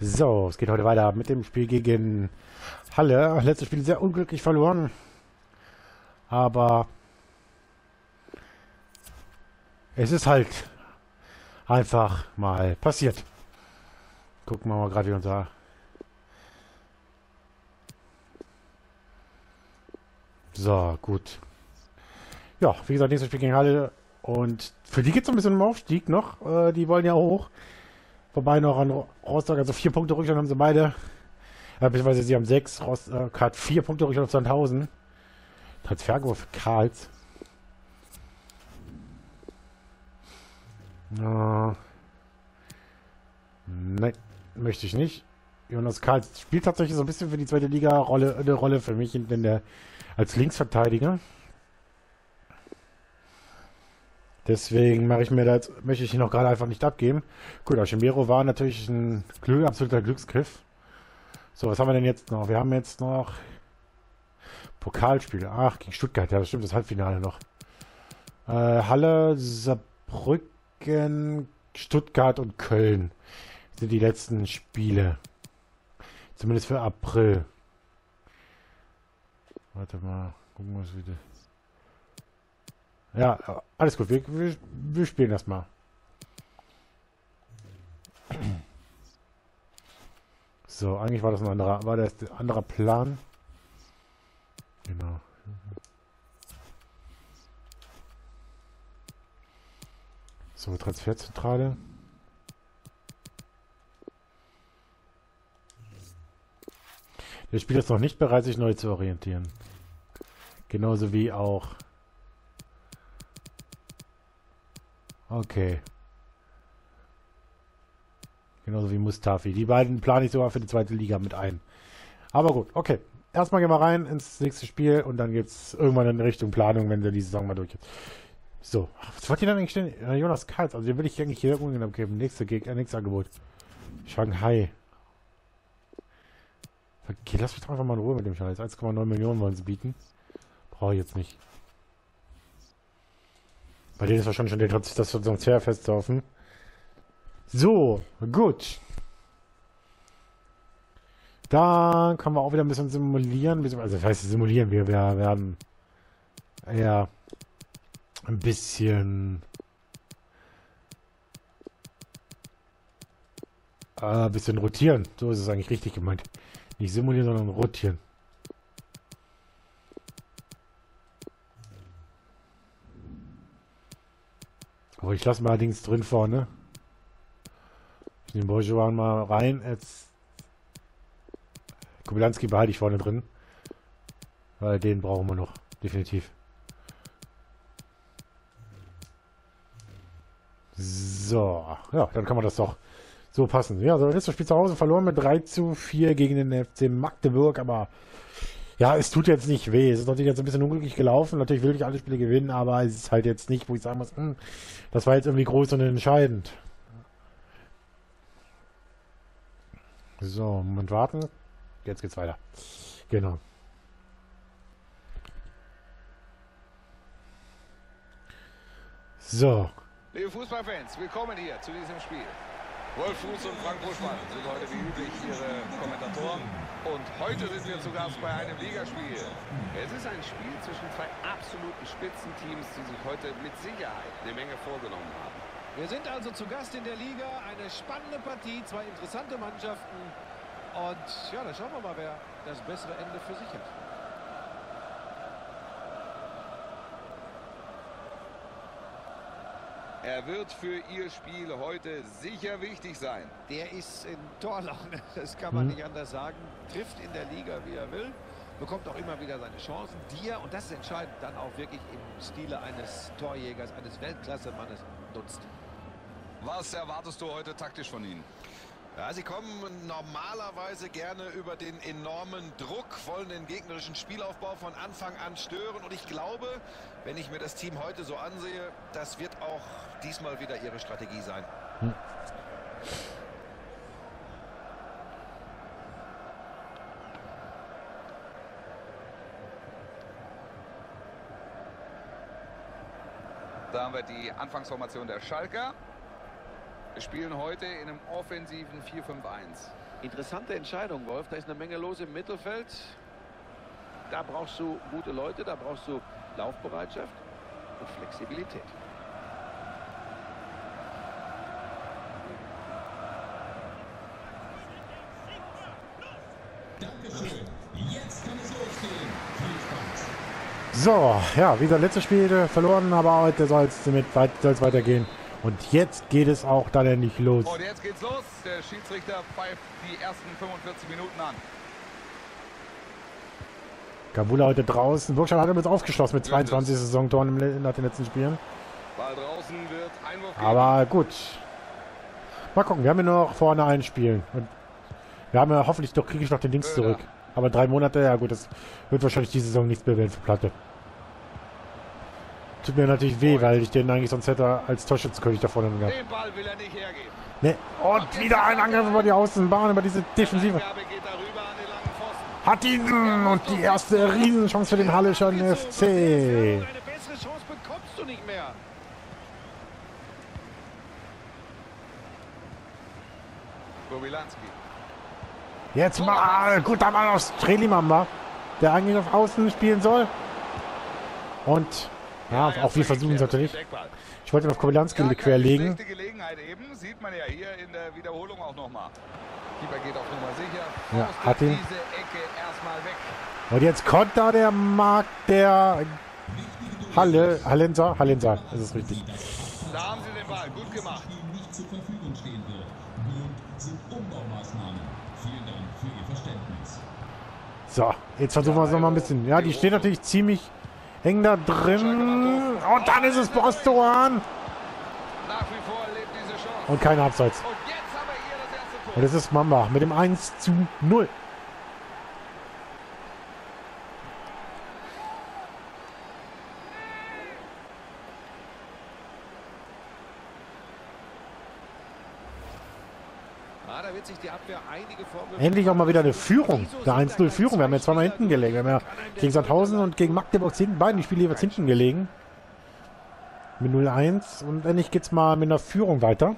So, es geht heute weiter mit dem Spiel gegen Halle. Letztes Spiel sehr unglücklich verloren. Aber es ist halt einfach mal passiert. Gucken wir mal gerade, wie unser... So, gut. Ja, wie gesagt, nächstes Spiel gegen Halle. Und für die geht es ein bisschen um Aufstieg noch. Die wollen ja hoch. Vorbei noch an Rostock, also 4 Punkte Rückstand haben sie beide. Beziehungsweise sie haben 6. Rostock hat 4 Punkte Rückstand auf Sandhausen. Transfergebot für Karls. Nein, möchte ich nicht. Jonas Karls spielt tatsächlich so ein bisschen für die zweite Liga eine Rolle für mich als Linksverteidiger. Deswegen möchte ich ihn noch gerade einfach nicht abgeben. Gut, Aschemiro war natürlich ein absoluter Glücksgriff. So, was haben wir denn jetzt noch? Wir haben jetzt noch Pokalspiele. Ach, gegen Stuttgart. Ja, das stimmt, das Halbfinale noch. Halle, Saarbrücken, Stuttgart und Köln sind die letzten Spiele. Zumindest für April. Warte mal, gucken wir es wieder. Ja, alles gut. Wir spielen das mal. So, eigentlich war das ein anderer Plan. Genau. So, Transferzentrale. Der Spieler ist noch nicht bereit, sich neu zu orientieren. Genauso wie auch... Okay. Genauso wie Mustafi. Die beiden plane ich sogar für die zweite Liga mit ein. Aber gut, okay. Erstmal gehen wir rein ins nächste Spiel und dann geht es irgendwann in Richtung Planung, wenn wir die Saison mal durch ist. So, was wollt ihr dann eigentlich stellen? Jonas Karls, also den will ich eigentlich hier ungenannt geben. Nächstes Angebot. Shanghai. Okay, lass mich doch einfach mal in Ruhe mit dem Scheiß. 1,9 Millionen wollen sie bieten. Brauche ich jetzt nicht. Bei denen ist wahrscheinlich schon das Transferfest offen. So, gut. Da können wir auch wieder ein bisschen simulieren. Also das heißt simulieren, wir werden eher ein bisschen rotieren. So ist es eigentlich richtig gemeint. Nicht simulieren, sondern rotieren. Aber ich lasse mal allerdings drin vorne. Ich nehme Bourgeois mal rein. Jetzt Kubilanski behalte ich vorne drin. Weil den brauchen wir noch. Definitiv. So. Ja, dann kann man das doch so passen. Ja, so ist das Spiel zu Hause verloren mit 3:4 gegen den FC Magdeburg. Aber ja, es tut jetzt nicht weh. Es ist natürlich jetzt ein bisschen unglücklich gelaufen. Natürlich will ich alle Spiele gewinnen, aber es ist halt jetzt nicht, wo ich sagen muss, das war jetzt irgendwie groß und entscheidend. So, Moment warten. Jetzt geht's weiter. Genau. So. Liebe Fußballfans, willkommen hier zu diesem Spiel. Wolf Fuß und Frank Buschmann sind heute wie üblich Ihre Kommentatoren. Und heute sind wir zu Gast bei einem Ligaspiel. Es ist ein Spiel zwischen zwei absoluten Spitzenteams, die sich heute mit Sicherheit eine Menge vorgenommen haben. Wir sind also zu Gast in der Liga. Eine spannende Partie, zwei interessante Mannschaften. Und ja, dann schauen wir mal, wer das bessere Ende für sich hat. Er wird für Ihr Spiel heute sicher wichtig sein. Der ist in Torlaune, das kann man nicht anders sagen. Trifft in der Liga, wie er will. Bekommt auch immer wieder seine Chancen, die er, und das ist entscheidend, dann auch wirklich im Stile eines Torjägers, eines Weltklasse-Mannes nutzt. Was erwartest du heute taktisch von Ihnen? Ja, sie kommen normalerweise gerne über den enormen Druck, wollen den gegnerischen Spielaufbau von Anfang an stören. Und ich glaube, wenn ich mir das Team heute so ansehe, das wird auch diesmal wieder ihre Strategie sein. Da haben wir die Anfangsformation der Schalker. Wir spielen heute in einem offensiven 4-5-1. Interessante Entscheidung, Wolf. Da ist eine Menge los im Mittelfeld. Da brauchst du gute Leute, da brauchst du Laufbereitschaft und Flexibilität. Dankeschön. Jetzt kann es losgehen. Viel Spaß. So, ja, wieder letztes Spiel verloren, aber heute soll es weitergehen. Und jetzt geht es auch dann endlich los. Und jetzt geht's los. Der Schiedsrichter pfeift die ersten 45 Minuten an. Gabula heute draußen. Burgstadt hat jetzt aufgeschlossen mit 22 Saisontoren nach den letzten Spielen. Ball draußen wird Einwurf geben. Aber gut. Mal gucken, wir haben ja nur noch vorne ein Spiel. Und wir haben ja hoffentlich doch, kriege ich noch den Dings zurück. Aber 3 Monate, ja gut, das wird wahrscheinlich diese Saison nichts mehr werden für Platte. Tut mir natürlich weh, weil ich den eigentlich sonst hätte als Torschützenkönig da vorne gehabt. Den Ball will er nicht hergeben. Ne, und wieder ein Angriff über die Außenbahn, über diese Defensive. Gabe geht darüber an den langen Pfosten. Hat ihn! Und die erste Riesenchance für den Halleschen FC. Eine bessere Chance bekommst du nicht mehr. Kobylanski. Jetzt mal, guter Mann aus Strelimamba, der eigentlich auf Außen spielen soll. Und, ja, auch wir versuchen es natürlich. Ich wollte ihn auf Kobylanski querlegen. Die Gelegenheit eben, sieht man ja hier in der Wiederholung auch nochmal. Keeper geht auf Nummer sicher. Ja, hat ihn. Diese Ecke erstmal weg. Und jetzt Konter der Markt der Hallenser, das ist richtig. Da haben sie den Ball, gut gemacht. Die nicht zur Verfügung stehen wird. Nun sind Umbaumaßnahmen. Vielen Dank für Ihr Verständnis. So, jetzt versuchen wir es nochmal ein bisschen. Ja, die stehen natürlich ziemlich eng da drin. Und dann ist es Bostoan. Nach wie vor lebt diese Chance. Und keine Abseits. Und jetzt haben wir hier das erste Tor. Und es ist Mamba mit dem 1:0. Da wird sich die Abwehr einige Vorwürfe... Endlich auch mal wieder eine Führung. Eine 1:0 Führung. Wir haben ja zweimal hinten gelegen. Wir haben ja gegen Sandhausen und gegen Magdeburg beiden die Spiele jeweils hinten gelegen. Mit 0:1. Und endlich geht es mal mit einer Führung weiter.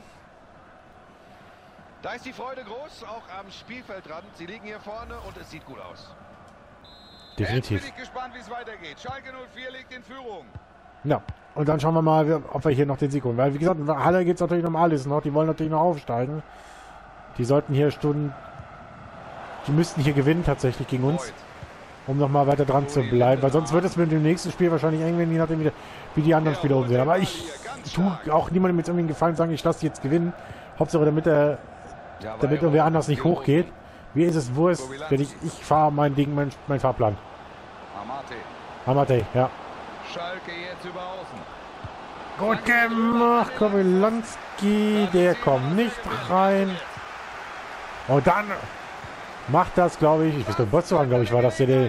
Da ist die Freude groß, auch am Spielfeldrand. Sie liegen hier vorne und es sieht gut aus. Definitiv. Jetzt bin ich gespannt, wie es weitergeht. Schalke 04 liegt in Führung. Ja. Und dann schauen wir mal, ob wir hier noch den Sieg holen. Weil, wie gesagt, in Halle geht es natürlich um alles noch. Die wollen natürlich noch aufsteigen. Die sollten hier die müssten hier gewinnen tatsächlich gegen uns, um nochmal weiter dran zu bleiben, weil sonst wird es mit dem nächsten Spiel wahrscheinlich eng, je nachdem wie die anderen Spieler umsehen. Aber ich tue auch niemandem jetzt irgendwie einen Gefallen, sagen, ich lasse die jetzt gewinnen. Hauptsache damit irgendwer anders nicht hochgeht. Mir ist es wurscht, wenn ich fahre mein Ding, mein Fahrplan. Amate, ja. Schalke jetzt über außen. Gut gemacht, Kobylanski, der kommt nicht rein. Und dann macht das, glaube ich, weiß nicht, Bostoan, glaube ich, war das der. Er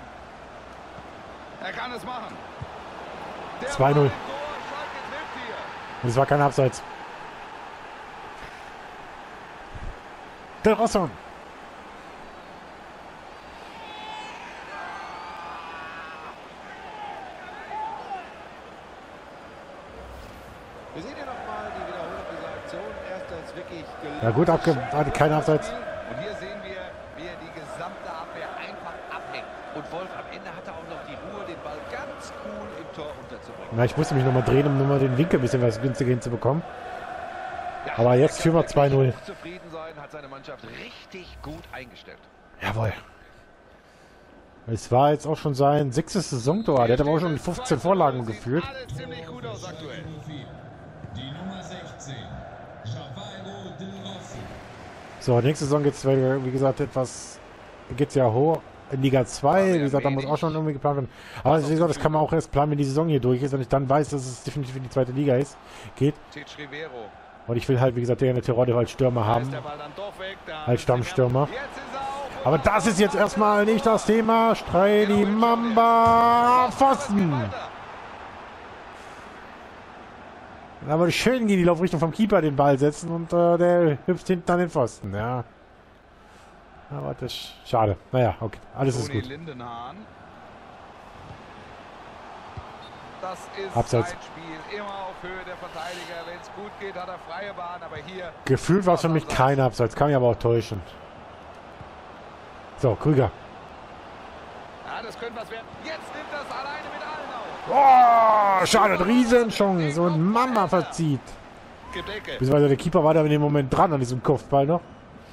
kann es machen. 2:0. Und es war kein Abseits. Der Rosson. Wir sehen hier nochmal die Wiederholung dieser Aktion. Erst als wirklich gelungen. Ja gut, hatte keine Abseits. Und hier sehen wir, wie er die gesamte Abwehr einfach abhängt. Und Wolf am Ende hatte auch noch die Ruhe, den Ball ganz cool im Tor unterzubringen. Na, ich musste mich nochmal drehen, um nochmal den Winkel ein bisschen was günstiger hinzubekommen. Aber jetzt führen wir 2:0. Zufrieden sein, hat seine Mannschaft richtig gut eingestellt. Jawohl. Es war jetzt auch schon sein 6. Saisontor. Der hat aber auch schon 15 Vorlagen geführt. Alles ziemlich gut aus aktuell. Die Nummer 16. Javairo de Rossi. So, nächste Saison geht es, wie gesagt, geht's ja hoch in Liga 2. Wie gesagt, da muss auch schon irgendwie geplant werden. Aber wie gesagt, das kann man auch erst planen, wenn die Saison hier durch ist und ich dann weiß, dass es definitiv in die zweite Liga geht. Rivero. Und ich will halt, wie gesagt, der Terodde als Stürmer haben. Als Stammstürmer. Aber das ist jetzt erstmal nicht das Thema. Strelimamba Pfosten. Aber schön gegen die Laufrichtung vom Keeper den Ball setzen und der hüpft hinten an den Pfosten. Ja. Aber das ist schade. Naja, okay. Alles ist gut. Das ist Abseits. sein Spiel. Immer auf Höhe der Verteidiger. Wenn es gut geht, hat er freie Bahn. Aber hier... Gefühlt war es für mich kein Abseits. Kann mich aber auch täuschen. So, Krüger. Ja, das könnte was werden. Jetzt nimmt das alleine mit allen auf. Oh, schade, Riesenchance. Und Mama verzieht. Gibt Ecke. Beziehungsweise der Keeper war da in dem Moment dran an diesem Kopfball noch.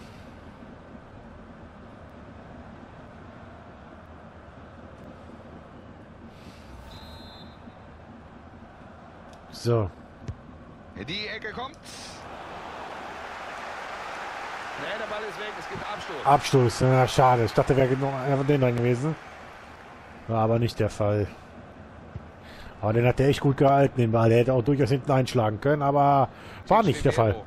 So. Die Ecke kommt. Nee, der Ball ist weg. Es gibt Abstoß. Abstoß. Ja, schade. Ich dachte, wäre noch einer von denen dran gewesen. War aber nicht der Fall. Aber den hat der echt gut gehalten, den Ball. Der hätte auch durchaus hinten einschlagen können, aber war nicht der Fall.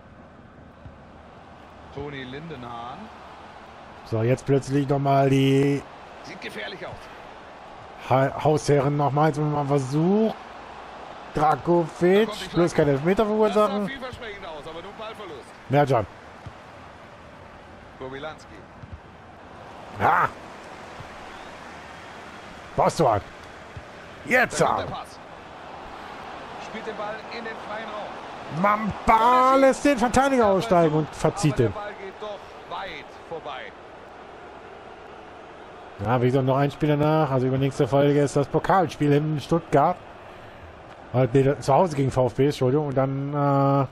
Toni Lindenhahn. So, jetzt plötzlich nochmal die Sieht gefährlich aus. Hausherren nochmals mal versucht. Drakovic. Bloß keine Elfmeter Das sah verursachen. vielversprechend aus, aber nur Ballverlust. Merjan. Kobylanski. Ja. Bostock. Jetzt Da ab. kommt der Pass. Spielt den Ball in den freien Raum. Mamba lässt den Verteidiger aussteigen und verzieht aber den. der Ball geht doch weit vorbei. Ja, wie gesagt, noch ein Spiel danach. Also übernächste Folge ist das Pokalspiel in Stuttgart. Nee, zu Hause gegen VfB, Entschuldigung. Und dann,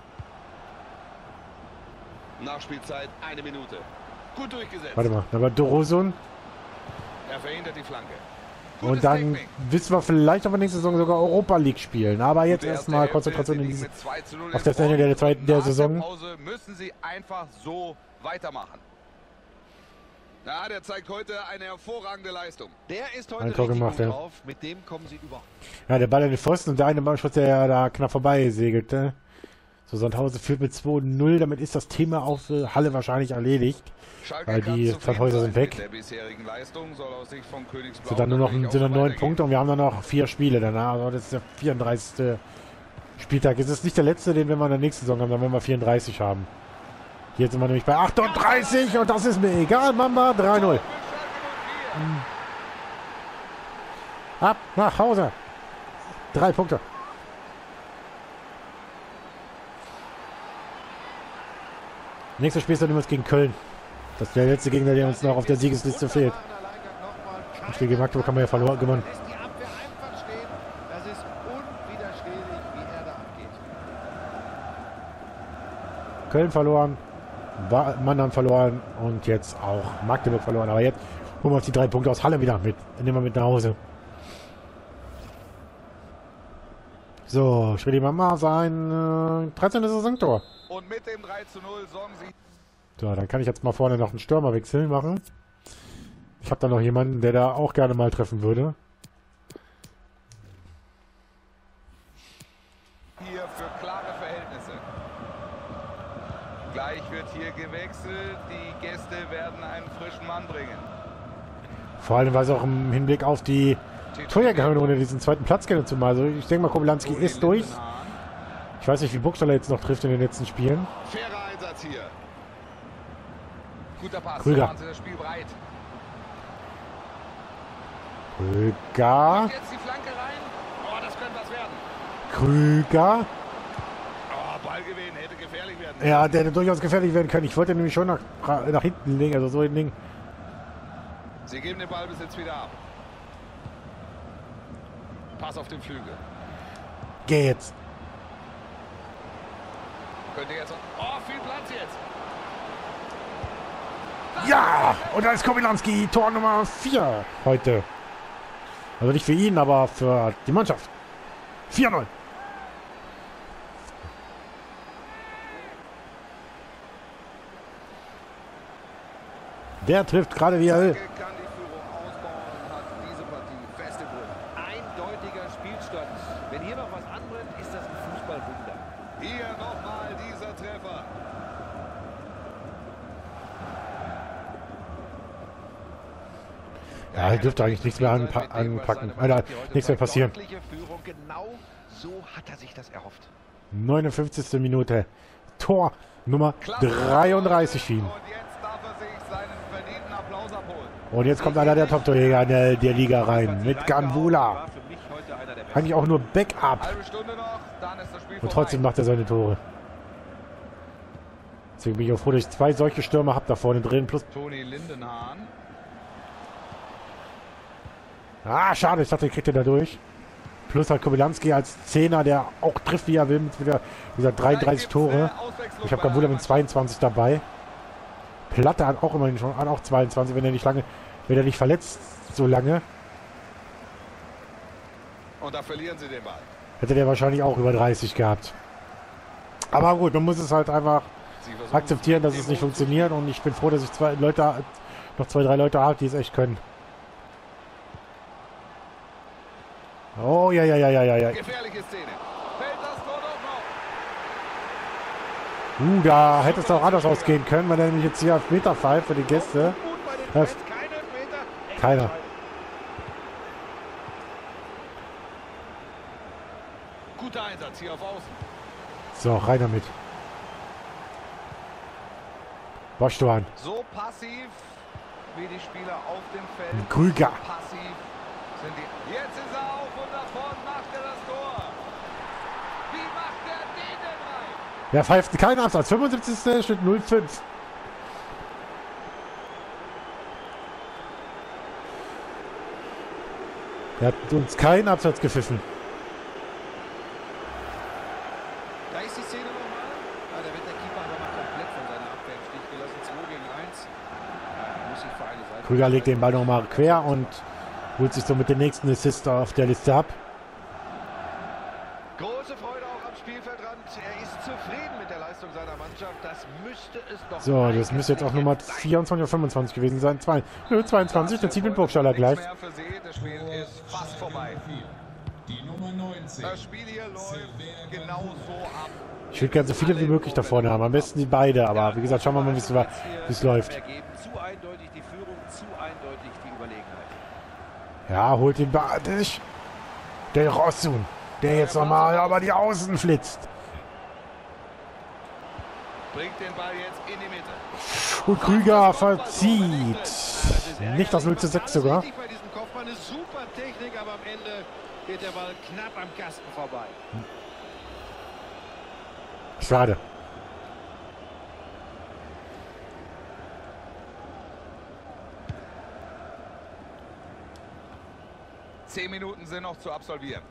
Nachspielzeit 1 Minute. Gut durchgesetzt. warte mal, da war Dorosun. Er verhindert die Flanke. Und dann wissen wir vielleicht, ob wir nächste Saison sogar Europa League spielen. Aber jetzt erstmal Konzentration auf das Ende der Saison. Pause müssen sie einfach so weitermachen. Ja, der zeigt heute eine hervorragende Leistung. Der ist heute Ein Tor richtig gemacht, gut ja. drauf. Mit dem kommen sie überhaupt. Ja, der Ball an den Pfosten und der eine Ballschuss, der da knapp vorbei segelte. So, Sandhausen führt mit 2-0. Damit ist das Thema auf Halle wahrscheinlich erledigt. Schalke Weil kann die zufrieden Sandhäuser sind sein weg. mit der bisherigen Leistung, soll aus Sicht von Königsblau Sind dann nur noch natürlich sind auch dann 9 weitergehen. Punkte und wir haben dann noch 4 Spiele danach. Also das ist der 34. Spieltag. Es ist nicht der letzte, den wir mal in der nächsten Saison haben, dann werden wir 34 haben. Hier sind wir nämlich bei 38 und das ist mir egal, Mamba. 3-0. Ab nach Hause. 3 Punkte. Nächstes Spiel ist dann übrigens gegen Köln. Das ist der letzte Gegner, der uns noch auf der Siegesliste fehlt. Das Spiel gegen Magdeburg haben wir ja verloren, gewonnen. Lässt die Abwehr einfach stehen. Das ist unwiderstehlich, wie er da abgeht. Köln verloren, Mannheim verloren und jetzt auch Magdeburg verloren. Aber jetzt holen wir uns die 3 Punkte aus Halle wieder mit. Nehmen wir mit nach Hause. So, Schwedi Mama sein 13. Saisontor. Und mit dem 3:0 sorgen sie. So, dann kann ich jetzt mal vorne noch einen Stürmerwechsel machen. Ich habe da noch jemanden, der da auch gerne mal treffen würde. Hier für klare Verhältnisse. Gleich wird hier gewechselt. Die Gäste werden einen frischen Mann bringen. Vor allem, weil es auch im Hinblick auf die Torjägerhöhe ohne diesen zweiten Platz gerne zu machen. Also ich denke mal, Kobylanski Toni ist durch. Lindenhahn. Ich weiß nicht, wie Burgstaller jetzt noch trifft in den letzten Spielen. Fairer Einsatz hier. Guter Pass. Krüger. So machen sie das Spiel breit. Krüger. Jetzt die Flanke rein. Oh, das könnte was werden. Krüger. Oh, Ballgewinn hätte gefährlich werden. Ja, der hätte durchaus gefährlich werden können. Ich wollte nämlich schon nach hinten legen, also so ein Ding. Sie geben den Ballbesitz wieder ab. Pass auf den Flügel. Geh jetzt. Könnte jetzt. Oh, viel Platz jetzt. Ja! Und da ist Kobylanski, Tor Nummer 4 heute. Also nicht für ihn, aber für die Mannschaft. 4-0. Der trifft gerade wie er will. Schalke kann die Führung ausbauen und hat diese Partie fest im Griff. Eindeutiger Spielstand. Wenn hier noch was anbrennt, ist das ein Fußballwunder. Hier nochmal dieser Treffer. Ja, hier dürfte eigentlich nichts mehr anpacken. Alter, nichts mehr passieren. Deutliche Führung, genau so hat er sich das erhofft. 59. Minute. Tor Nummer 33 für ihn. Und jetzt darf er sich seinen verdienten Applaus abholen. Und jetzt kommt einer der Top-Torjäger der Liga rein. Mit Gambula. War für mich heute einer der besten. Eigentlich auch nur Backup. Halbe Stunde noch, dann ist das Spiel Und trotzdem macht er seine Tore. Deswegen bin ich auch froh, dass ich 2 solche Stürmer habe da vorne drin. Plus. Toni Lindenhahn. Ah, schade, ich dachte, ich kriegt den da durch. Plus halt Kobylanski als Zehner, der auch trifft, wie er will, mit wieder 33 Tore. Ich habe kein Wunder mit 22 dabei. Platte hat auch immerhin schon, hat auch 22, wenn er nicht verletzt so lange. Und da verlieren sie den Ball. Hätte der wahrscheinlich auch über 30 gehabt. Aber gut, man muss es halt einfach akzeptieren, dass es nicht funktioniert. Und ich bin froh, dass ich noch 2, 3 Leute habe, die es echt können. Oh, ja. Gefährliche Szene. Fällt das Tor doch noch. Da hätte es auch anders ausgehen können, weil er nämlich jetzt hier auf Meter pfeift für die Gäste. Keiner. Guter Einsatz hier auf Außen. So, rein damit. Boschtoan. So passiv wie die Spieler auf dem Feld. Krüger. Passiv sind die. Jetzt ist er auf und da vorne macht er das Tor. Wie macht er den denn rein? Der pfeift keinen Absatz. 75. steht 0,5. Er hat uns keinen Absatz gepfiffen. Da ist die Szene nochmal. Da wird der Keeper aber mal komplett von seiner Abwehr im Stich gelassen. 2 gegen 1. Muss sich für eine Seite. Krüger legt den Ball nochmal quer und holt sich somit den nächsten Assist auf der Liste ab. Große Freude auch am Spielfeldrand. Er ist zufrieden mit der Leistung seiner Mannschaft. Das müsste es doch. So, das müsste jetzt auch Nummer 24 oder 25 gewesen sein. 22, der zieht mit Burgstaller gleich. Mehr für sie. Das Spiel ist fast vorbei. Die Nummer 19. Das Spiel hier läuft genauso ab. Ich würde gerne so viele wie möglich da vorne haben. Am besten die beide, aber wie gesagt, schauen wir mal, wie es läuft. Zu eindeutig die Führung, zu eindeutig die Überlegenheit. Ja, holt den Ball nicht. Der Rossun, der jetzt nochmal aber die Außen flitzt. Bringt den Ball jetzt in die Mitte. Und Krüger verzieht. Nicht das 0:6 sogar. Bei diesem Kopfball eine super Technik, aber am Ende geht der Ball knapp am Kasten vorbei. Schade. Zehn Minuten sind noch zu absolvieren.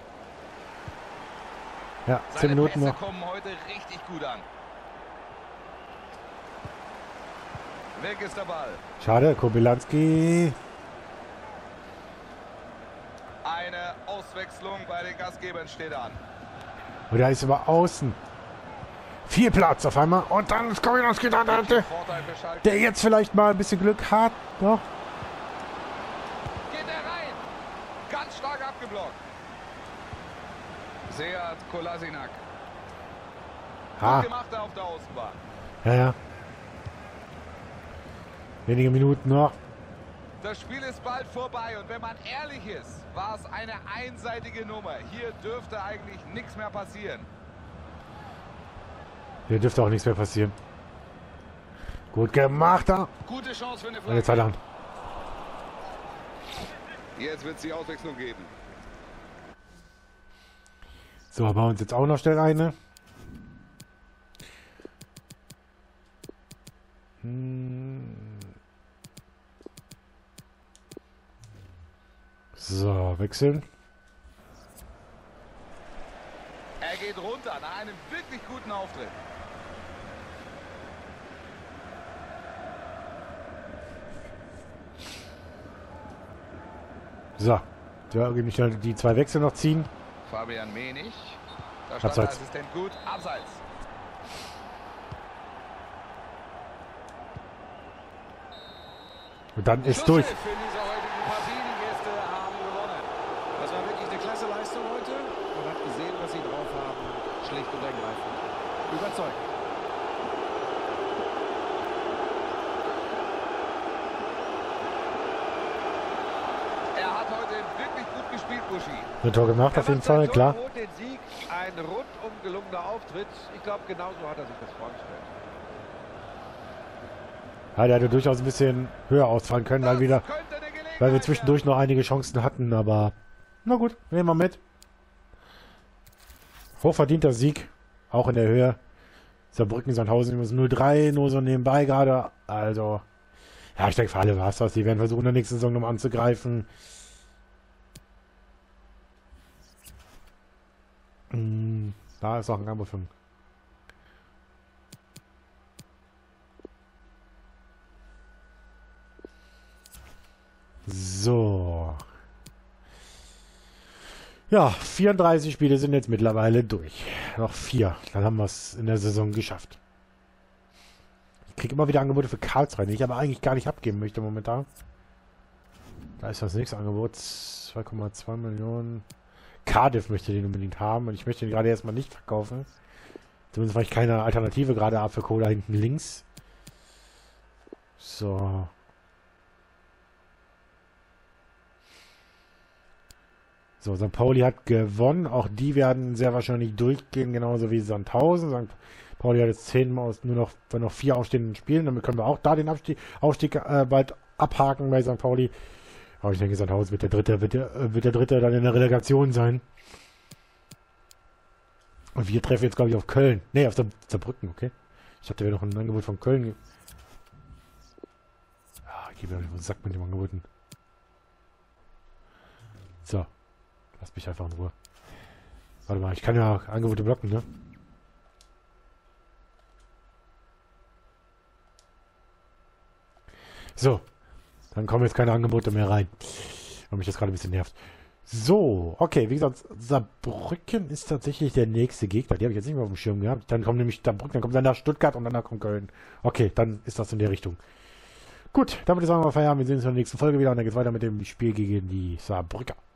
Ja, 10 Minuten Pässe noch. kommen heute richtig gut an. Weg ist der Ball. Schade, Kobylanski. Eine Auswechslung bei den Gastgebern steht an. Und da ist über außen. Viel Platz auf einmal. Und dann ist Kobylanski da. Vorteil für Schalke. Der jetzt vielleicht mal ein bisschen Glück hat. Doch. Geht er rein. Ganz stark abgeblockt. Seat Kolasinac. Ha. Gut gemacht da auf der Außenbahn. Ja. Wenige Minuten noch. Das Spiel ist bald vorbei und wenn man ehrlich ist, war es eine einseitige Nummer. Hier dürfte eigentlich nichts mehr passieren. Hier dürfte auch nichts mehr passieren. Gut gemacht da. Gute Chance für eine Und jetzt Flanke. hat er. Jetzt wird es die Auswechslung geben. So, haben wir uns jetzt auch noch schnell eine. So, wechseln. Er geht runter nach einem wirklich guten Auftritt. So, ja, nämlich die 2 Wechsel noch ziehen. Fabian Menig. Da stand Abseits. der Assistent gut. Abseits. Und dann ist durch. Für diese heutigen Partie, die Gäste haben gewonnen. Das war wirklich eine klasse Leistung heute. Man hat gesehen, was sie drauf haben. Schlicht und ergreifend. Überzeugt. Er hat heute wirklich gut gespielt, Buschi. Ein Tor gemacht auf jeden Fall, klar. Holt den Sieg, ein rundum gelungener Auftritt. Ich glaube, genauso hat er sich das vorgestellt. Ja, der hätte durchaus ein bisschen höher ausfallen können, weil wir zwischendurch noch einige Chancen hatten, aber na gut, nehmen wir mit. Hochverdienter Sieg, auch in der Höhe. Saarbrücken, Sandhausen ist 0-3, nur so nebenbei gerade. Also, ja, ich denke, für alle war es das. Die werden versuchen, in der nächsten Saison nochmal anzugreifen. Da ist auch ein Angebot von. So. Ja, 34 Spiele sind jetzt mittlerweile durch. Noch 4. Dann haben wir es in der Saison geschafft. Ich kriege immer wieder Angebote für Karlsruhe, die ich aber eigentlich gar nicht abgeben möchte momentan. Da ist das nächste Angebot. 2,2 Millionen. Cardiff möchte den unbedingt haben und ich möchte den gerade erstmal nicht verkaufen. Zumindest weil ich keine Alternative gerade habe für Kohle hinten links. So. So, St. Pauli hat gewonnen. Auch die werden sehr wahrscheinlich durchgehen, genauso wie Sandhausen. St. Pauli hat jetzt 10 aus nur noch 4 ausstehenden Spielen. Damit können wir auch da den Aufstieg bald abhaken bei St. Pauli. Aber ich denke, Sandhausen wird der Dritte dann in der Relegation sein. Und wir treffen jetzt, glaube ich, auf Köln. Ne, auf Saarbrücken, okay. Ich dachte, wäre noch ein Angebot von Köln. Ja, ich gebe mir einen Sack mit dem Angeboten. So. Lass mich einfach in Ruhe. Warte mal, ich kann ja Angebote blocken, ne? So. Dann kommen jetzt keine Angebote mehr rein. Weil mich das gerade ein bisschen nervt. So, okay, wie gesagt, Saarbrücken ist tatsächlich der nächste Gegner. Die habe ich jetzt nicht mehr auf dem Schirm gehabt. Dann kommt nämlich Saarbrücken, dann kommt danach Stuttgart und danach kommt Köln. Okay, dann ist das in der Richtung. Gut, damit ist auch mal Feierabend. Wir sehen uns in der nächsten Folge wieder und dann geht es weiter mit dem Spiel gegen die Saarbrücker.